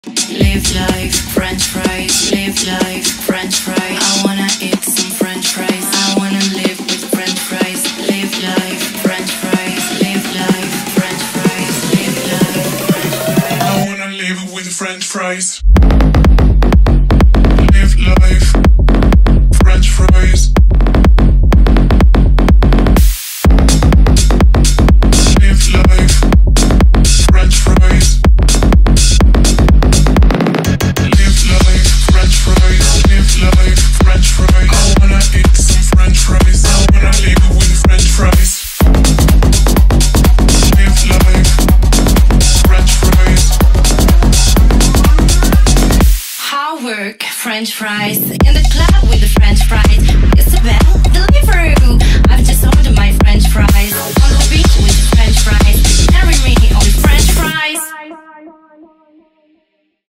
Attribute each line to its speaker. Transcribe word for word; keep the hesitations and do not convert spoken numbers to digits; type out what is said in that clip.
Speaker 1: Live life, French fries. Live life, French fries. I wanna eat some French fries. I wanna live with French fries. Live life, French fries. Live life, French fries. Live life, French fries.
Speaker 2: I wanna live with French fries. Live life, French fries. Live life, French fries. Live life, French fries. Live life, French fries. I wanna eat some French fries. I wanna live with French fries. Live life, French fries.
Speaker 1: How work French fries in the club with the French fries. Isabel, Deliveroo. I've just ordered my French fries.